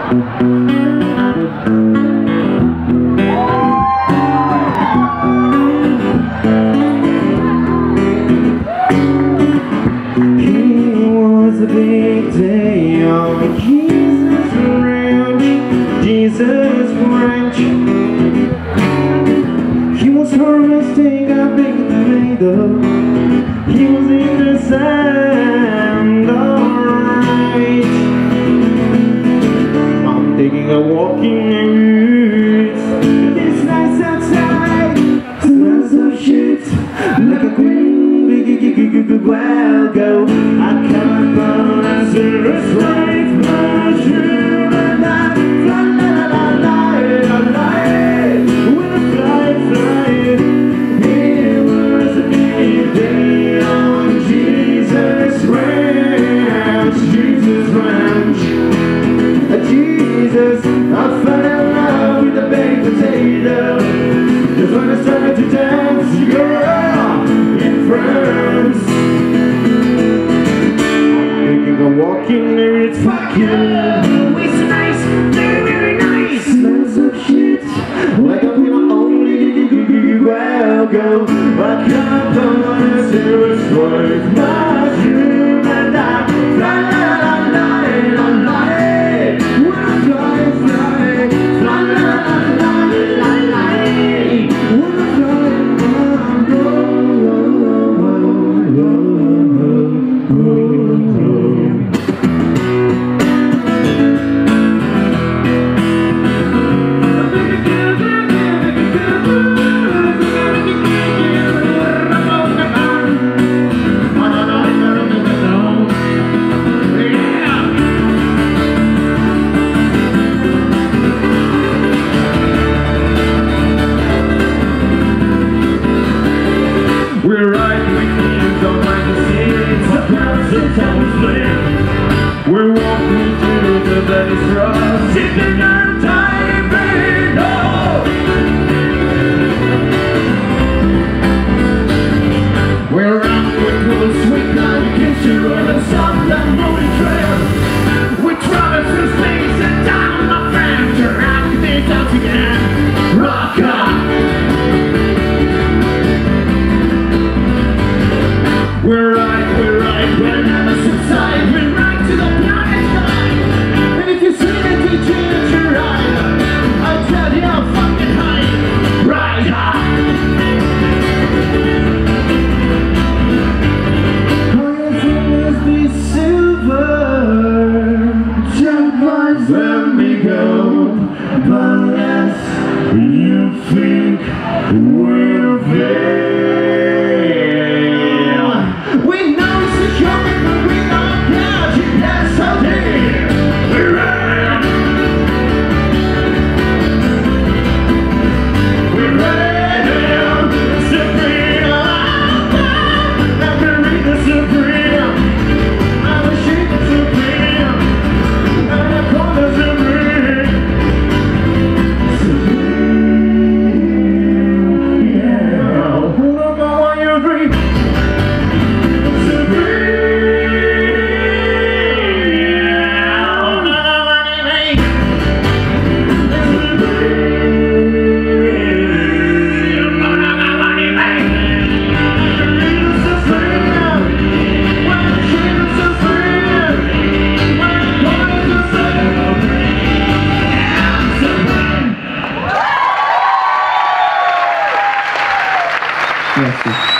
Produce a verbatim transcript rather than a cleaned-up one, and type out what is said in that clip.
was a big day on Jesus Ranch, Jesus Ranch. He was harvesting a big tomato. He was in the sand, alright. I'm taking a walk in the woods. It's nice outside, smells of shit, like a queen, big, big, big, big, wild go. I come upon a serious life, mushroom, and I fly, la, la, la, la, la, la, when I fly, fly. It was a big day on Jesus Ranch, Jesus Ranch. Jesus, I fell in love with a baked potato. That's when I started to dance, girl, in France. I'm walking there, it's fucking, it's nice, very, very nice. Smells of shit, like I'm gonna only well go. I come on a serious life, mushroom, and I fly, la, la, la, la, la, when I fly, fly, fly, la, la, la, la, la, when I fly, fly, go, go, go, go, go. We're riding with things on magazines, the crowds of town flame. We're walking through the bloody straws, sitting on time, baby, no. We're out with cool sweet night, kiss you on a soft and moody trail. We travel through space and time, my friends, you're out these out again. Rock on. We're right, we're right, we're never subside. We're right to the planet sky. And if you see the D J at your right, I'll tell you I'm fucking high. Right high. All your fingers be silver. Jump on, let me go. But unless you think we're fair. Merci.